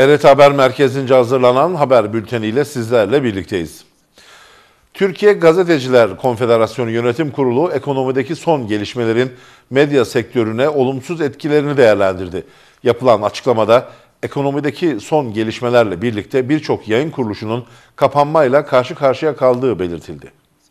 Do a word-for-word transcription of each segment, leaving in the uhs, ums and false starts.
E R T Haber Merkezi'nce hazırlanan haber bülteniyle sizlerle birlikteyiz. Türkiye Gazeteciler Konfederasyonu Yönetim Kurulu ekonomideki son gelişmelerin medya sektörüne olumsuz etkilerini değerlendirdi. Yapılan açıklamada ekonomideki son gelişmelerle birlikte birçok yayın kuruluşunun kapanmayla karşı karşıya kaldığı belirtildi.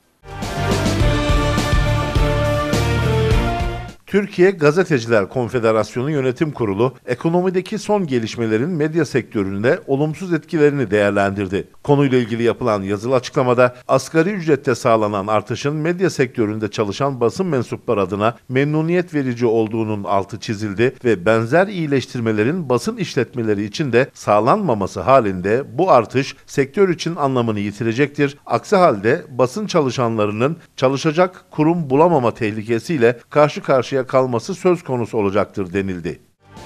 Türkiye Gazeteciler Konfederasyonu Yönetim Kurulu, ekonomideki son gelişmelerin medya sektöründe olumsuz etkilerini değerlendirdi. Konuyla ilgili yapılan yazılı açıklamada, asgari ücrette sağlanan artışın medya sektöründe çalışan basın mensupları adına memnuniyet verici olduğunun altı çizildi ve benzer iyileştirmelerin basın işletmeleri için de sağlanmaması halinde bu artış sektör için anlamını yitirecektir. Aksi halde basın çalışanlarının çalışacak kurum bulamama tehlikesiyle karşı karşıya kalması söz konusu olacaktır denildi.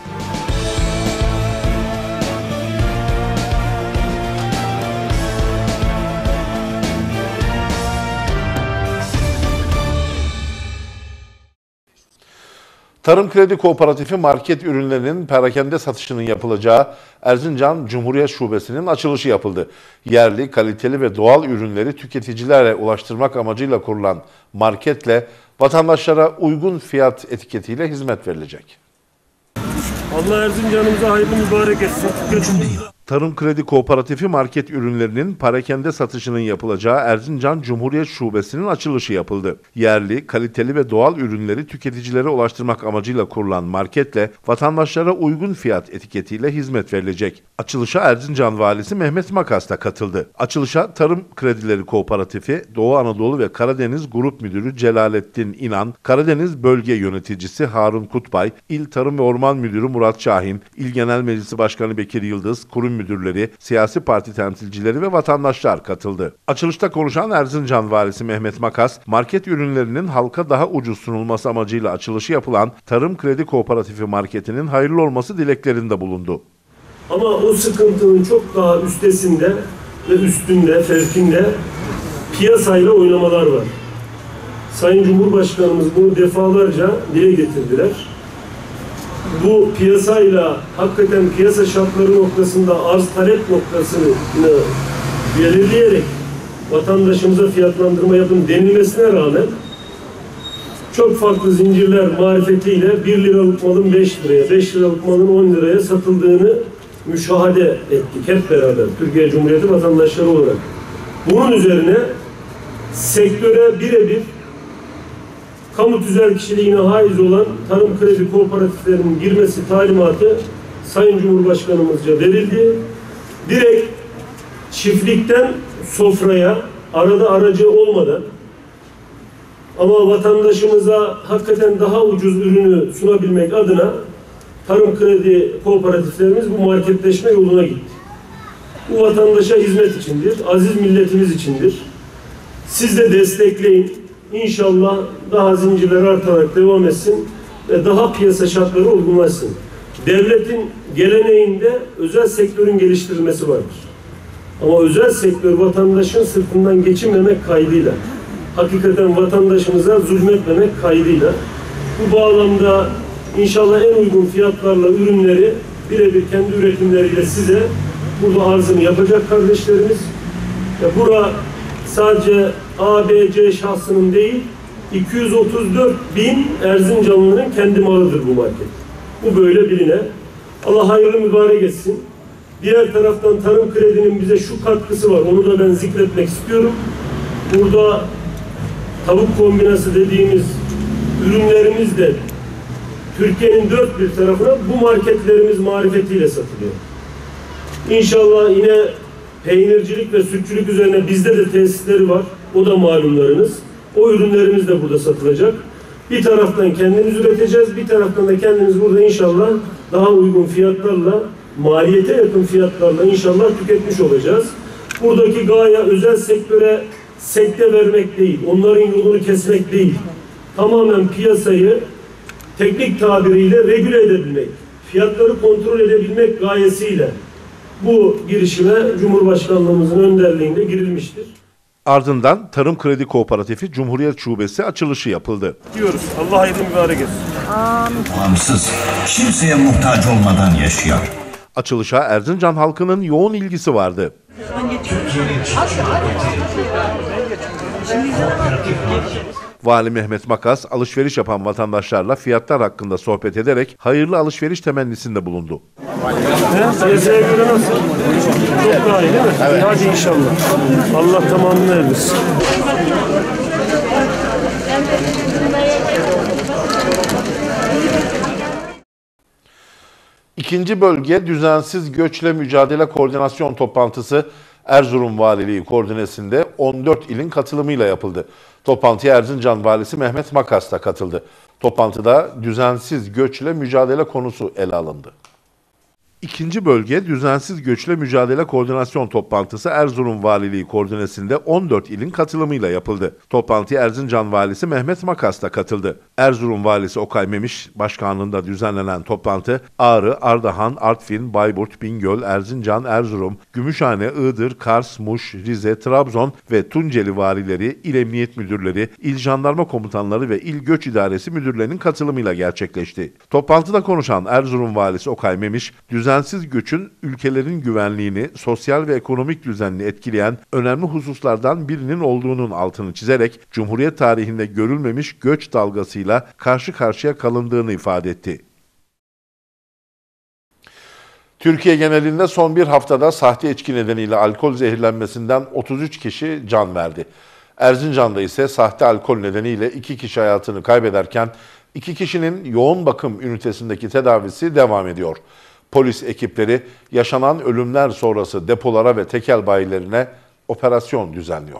Tarım Kredi Kooperatifi market ürünlerinin perakende satışının yapılacağı Erzincan Cumhuriyet Şubesi'nin açılışı yapıldı. Yerli, kaliteli ve doğal ürünleri tüketicilere ulaştırmak amacıyla kurulan marketle vatandaşlara uygun fiyat etiketiyle hizmet verilecek. Allah Erzincan'ımıza hayırlı mübarek etsin. Tarım Kredi Kooperatifi market ürünlerinin perakende satışının yapılacağı Erzincan Cumhuriyet Şubesi'nin açılışı yapıldı. Yerli, kaliteli ve doğal ürünleri tüketicilere ulaştırmak amacıyla kurulan marketle vatandaşlara uygun fiyat etiketiyle hizmet verilecek. Açılışa Erzincan Valisi Mehmet Makas da katıldı. Açılışa Tarım Kredileri Kooperatifi, Doğu Anadolu ve Karadeniz Grup Müdürü Celalettin İnan, Karadeniz Bölge Yöneticisi Harun Kutbay, İl Tarım ve Orman Müdürü Murat Şahin, İl Genel Meclisi Başkanı Bekir Yıldız, kurum müdürleri, siyasi parti temsilcileri ve vatandaşlar katıldı. Açılışta konuşan Erzincan Valisi Mehmet Makas, market ürünlerinin halka daha ucuz sunulması amacıyla açılışı yapılan Tarım Kredi Kooperatifi marketinin hayırlı olması dileklerinde bulundu. Ama o sıkıntının çok daha üstesinde ve üstünde, fevkinde piyasayla oynamalar var. Sayın Cumhurbaşkanımız bunu defalarca dile getirdiler. Bu piyasayla hakikaten piyasa şartları noktasında arz talep noktasını belirleyerek vatandaşımıza fiyatlandırma yapın denilmesine rağmen çok farklı zincirler marifetiyle bir liralık malın beş liraya, beş liralık malın on liraya satıldığını müşahede ettik hep beraber Türkiye Cumhuriyeti vatandaşları olarak. Bunun üzerine sektöre birebir kamu tüzel kişiliğine haiz olan tarım kredi kooperatiflerinin girmesi talimatı Sayın Cumhurbaşkanımızca verildi. Direkt çiftlikten sofraya arada aracı olmadan ama vatandaşımıza hakikaten daha ucuz ürünü sunabilmek adına tarım kredi kooperatiflerimiz bu marketleşme yoluna gitti. Bu vatandaşa hizmet içindir, aziz milletimiz içindir. Siz de destekleyin. İnşallah daha zincirler artarak devam etsin ve daha piyasa şartları olgunlaşsın. Devletin geleneğinde özel sektörün geliştirilmesi vardır. Ama özel sektör vatandaşın sırtından geçinmemek kaydıyla, hakikaten vatandaşımıza zulmetmemek kaydıyla, bu bağlamda inşallah en uygun fiyatlarla ürünleri birebir kendi üretimleriyle size burada arzını yapacak kardeşlerimiz. Ve bura sadece A, B, C şahsının değil, iki yüz otuz dört bin Erzincanlı'nın kendi malıdır bu market. Bu böyle biline. Allah hayırlı mübarek etsin. Diğer taraftan Tarım Kredi'nin bize şu katkısı var, onu da ben zikretmek istiyorum. Burada tavuk kombinası dediğimiz ürünlerimiz de Türkiye'nin dört bir tarafına bu marketlerimiz marifetiyle satılıyor. İnşallah yine peynircilik ve sütçülük üzerine bizde de tesisleri var. O da malumlarınız. O ürünlerimiz de burada satılacak. Bir taraftan kendimiz üreteceğiz. Bir taraftan da kendimiz burada inşallah daha uygun fiyatlarla, maliyete yakın fiyatlarla inşallah tüketmiş olacağız. Buradaki gaye özel sektöre sekte vermek değil. Onların yolunu kesmek değil. Tamamen piyasayı teknik tabiriyle regüle edebilmek, fiyatları kontrol edebilmek gayesiyle bu girişime Cumhurbaşkanlığımızın önderliğinde girilmiştir. Ardından Tarım Kredi Kooperatifi Cumhuriyet Şubesi açılışı yapıldı. Diyoruz. Allah hayırlı mübarek etsin. Bağımsız, kimseye muhtaç olmadan yaşıyor. Açılışa Erzincan halkının yoğun ilgisi vardı. Vali Mehmet Makas, alışveriş yapan vatandaşlarla fiyatlar hakkında sohbet ederek hayırlı alışveriş temennisinde bulundu. Piyasaya göre nasıl? Çok daha iyi değil mi? Evet. Hadi inşallah. Allah tamamını erdirsin. İkinci bölge düzensiz göçle mücadele koordinasyon toplantısı Erzurum Valiliği koordinesinde on dört ilin katılımıyla yapıldı. Toplantıya Erzincan Valisi Mehmet Makas da katıldı. Toplantıda düzensiz göçle mücadele konusu ele alındı. İkinci bölge düzensiz göçle mücadele koordinasyon toplantısı Erzurum Valiliği koordinesinde on dört ilin katılımıyla yapıldı. Toplantıya Erzincan Valisi Mehmet Makas da katıldı. Erzurum Valisi Okay Memiş başkanlığında düzenlenen toplantı Ağrı, Ardahan, Artvin, Bayburt, Bingöl, Erzincan, Erzurum, Gümüşhane, Iğdır, Kars, Muş, Rize, Trabzon ve Tunceli valileri, il emniyet müdürleri, il jandarma komutanları ve il göç idaresi müdürlerinin katılımıyla gerçekleşti. Toplantıda konuşan Erzurum Valisi Okay Memiş, düzen Düzensiz göçün ülkelerin güvenliğini, sosyal ve ekonomik düzenini etkileyen önemli hususlardan birinin olduğunun altını çizerek Cumhuriyet tarihinde görülmemiş göç dalgasıyla karşı karşıya kalındığını ifade etti. Türkiye genelinde son bir haftada sahte içki nedeniyle alkol zehirlenmesinden otuz üç kişi can verdi. Erzincan'da ise sahte alkol nedeniyle iki kişi hayatını kaybederken iki kişinin yoğun bakım ünitesindeki tedavisi devam ediyor. Polis ekipleri yaşanan ölümler sonrası depolara ve tekel bayilerine operasyon düzenliyor.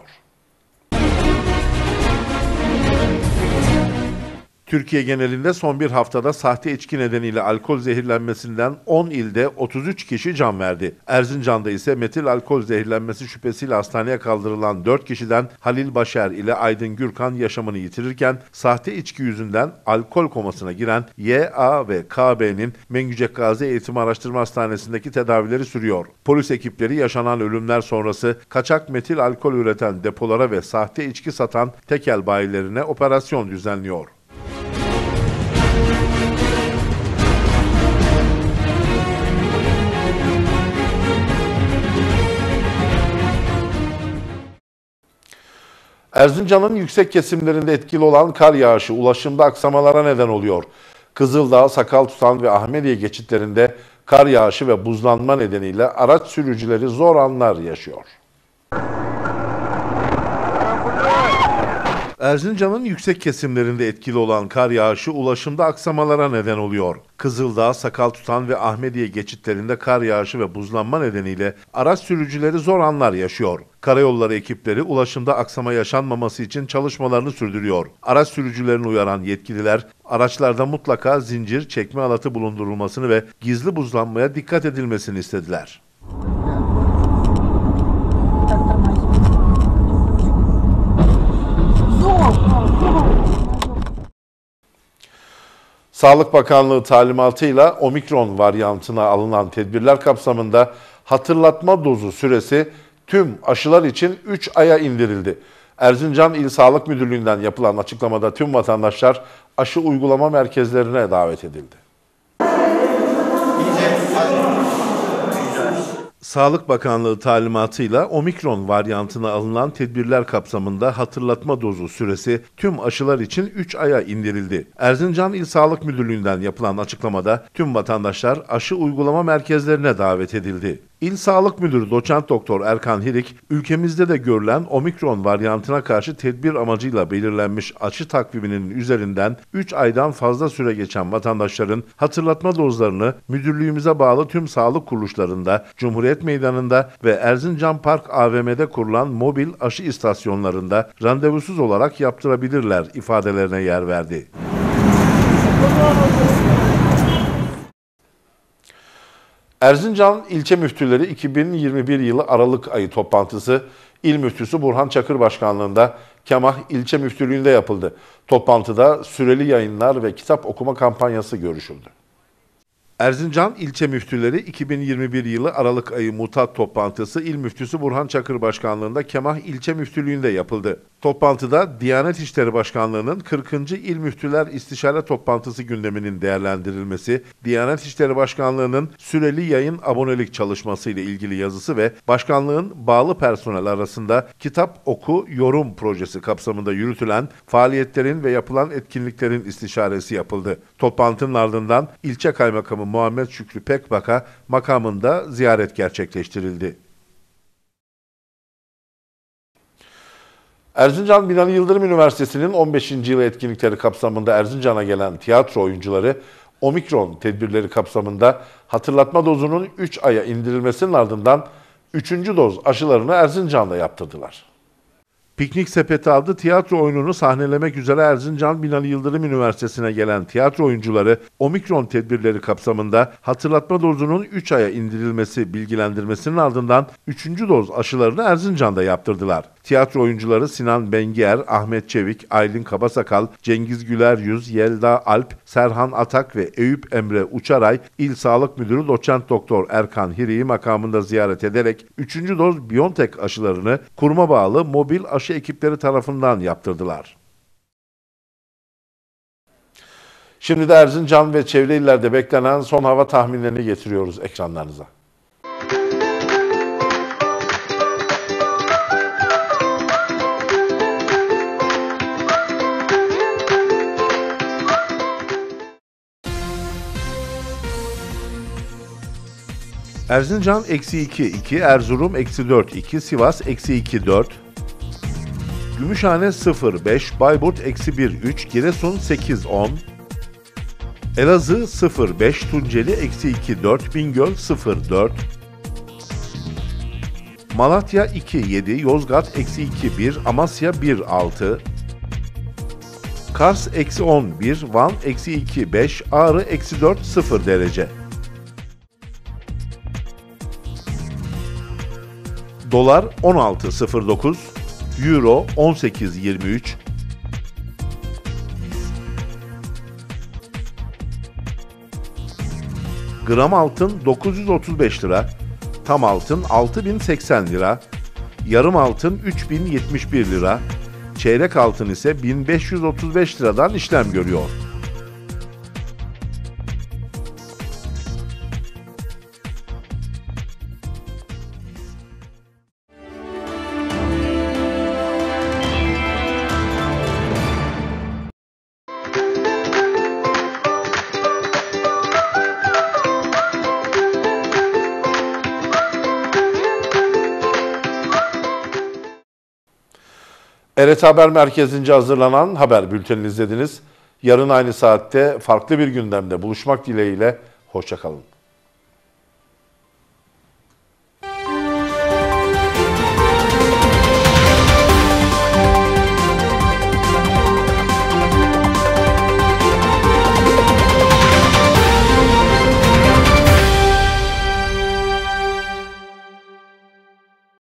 Türkiye genelinde son bir haftada sahte içki nedeniyle alkol zehirlenmesinden on ilde otuz üç kişi can verdi. Erzincan'da ise metil alkol zehirlenmesi şüphesiyle hastaneye kaldırılan dört kişiden Halil Başer ile Aydın Gürkan yaşamını yitirirken sahte içki yüzünden alkol komasına giren Y A ve K B'nin Mengücek Gazi Eğitim Araştırma Hastanesi'ndeki tedavileri sürüyor. Polis ekipleri yaşanan ölümler sonrası kaçak metil alkol üreten depolara ve sahte içki satan tekel bayilerine operasyon düzenliyor. Erzincan'ın yüksek kesimlerinde etkili olan kar yağışı ulaşımda aksamalara neden oluyor. Kızıldağ, Sakaltutan ve Ahmediye geçitlerinde kar yağışı ve buzlanma nedeniyle araç sürücüleri zor anlar yaşıyor. Erzincan'ın yüksek kesimlerinde etkili olan kar yağışı ulaşımda aksamalara neden oluyor. Kızıldağ, Sakaltutan ve Ahmediye geçitlerinde kar yağışı ve buzlanma nedeniyle araç sürücüleri zor anlar yaşıyor. Karayolları ekipleri ulaşımda aksama yaşanmaması için çalışmalarını sürdürüyor. Araç sürücülerini uyaran yetkililer, araçlarda mutlaka zincir, çekme alatı bulundurulmasını ve gizli buzlanmaya dikkat edilmesini istediler. Sağlık Bakanlığı talimatıyla omikron varyantına alınan tedbirler kapsamında hatırlatma dozu süresi tüm aşılar için üç aya indirildi. Erzincan İl Sağlık Müdürlüğü'nden yapılan açıklamada tüm vatandaşlar aşı uygulama merkezlerine davet edildi. Sağlık Bakanlığı talimatıyla omikron varyantına alınan tedbirler kapsamında hatırlatma dozu süresi tüm aşılar için üç aya indirildi. Erzincan İl Sağlık Müdürlüğü'nden yapılan açıklamada tüm vatandaşlar aşı uygulama merkezlerine davet edildi. İl Sağlık Müdürü Doçent Doktor Erkan Hirik, ülkemizde de görülen omikron varyantına karşı tedbir amacıyla belirlenmiş aşı takviminin üzerinden üç aydan fazla süre geçen vatandaşların hatırlatma dozlarını müdürlüğümüze bağlı tüm sağlık kuruluşlarında, Cumhuriyet Meydanı'nda ve Erzincan Park A V M'de kurulan mobil aşı istasyonlarında randevusuz olarak yaptırabilirler ifadelerine yer verdi. Erzincan İlçe Müftüleri iki bin yirmi bir yılı Aralık ayı toplantısı İl Müftüsü Burhan Çakır Başkanlığında Kemah İlçe Müftülüğü'nde yapıldı. Toplantıda süreli yayınlar ve kitap okuma kampanyası görüşüldü. Erzincan İlçe Müftüleri iki bin yirmi bir yılı Aralık ayı mutat toplantısı İl Müftüsü Burhan Çakır Başkanlığında Kemah İlçe Müftülüğü'nde yapıldı. Toplantıda Diyanet İşleri Başkanlığı'nın kırkıncı İl Müftüler İstişare Toplantısı gündeminin değerlendirilmesi, Diyanet İşleri Başkanlığı'nın süreli yayın abonelik çalışması ile ilgili yazısı ve başkanlığın bağlı personel arasında kitap oku yorum projesi kapsamında yürütülen faaliyetlerin ve yapılan etkinliklerin istişaresi yapıldı. Toplantının ardından ilçe kaymakamı Muhammed Şükrü Pekbak'a makamında ziyaret gerçekleştirildi. Erzincan Binali Yıldırım Üniversitesi'nin on beşinci yılı etkinlikleri kapsamında Erzincan'a gelen tiyatro oyuncuları Omikron tedbirleri kapsamında hatırlatma dozunun üç aya indirilmesinin ardından üçüncü doz aşılarını Erzincan'da yaptırdılar. Piknik Sepeti adlı tiyatro oyununu sahnelemek üzere Erzincan Binali Yıldırım Üniversitesi'ne gelen tiyatro oyuncuları Omikron tedbirleri kapsamında hatırlatma dozunun üç aya indirilmesi bilgilendirmesinin ardından üçüncü doz aşılarını Erzincan'da yaptırdılar. Tiyatro oyuncuları Sinan Bengier, Ahmet Çevik, Aylin Kabasakal, Cengiz Güler Yüz, Yelda Alp, Serhan Atak ve Eyüp Emre Uçaray, İl Sağlık Müdürü Doçent Doktor Erkan Hiri'yi makamında ziyaret ederek üçüncü doz BioNTech aşılarını kuruma bağlı mobil aşı ekipleri tarafından yaptırdılar. Şimdi de Erzincan ve çevre illerde beklenen son hava tahminlerini getiriyoruz ekranlarınıza. Erzincan eksi iki iki, Erzurum eksi dört iki, Sivas eksi iki dört, Gümüşhane sıfır beş, Bayburt eksi bir üç, Giresun sekiz on, Elazığ sıfır beş, Tunceli eksi iki dört, Bingöl sıfır dört, Malatya iki yedi, Yozgat eksi iki bir, Amasya bir altı, Kars eksi on bir, Van eksi iki beş, Ağrı eksi dört sıfır derece. Dolar on altı sıfır dokuz, Euro on sekiz yirmi üç, gram altın dokuz yüz otuz beş lira, tam altın altı bin seksen lira, yarım altın üç bin yetmiş bir lira, çeyrek altın ise bin beş yüz otuz beş liradan işlem görüyor. R T Haber Merkezi'nce hazırlanan haber bültenini izlediniz. Yarın aynı saatte farklı bir gündemde buluşmak dileğiyle, hoşça kalın.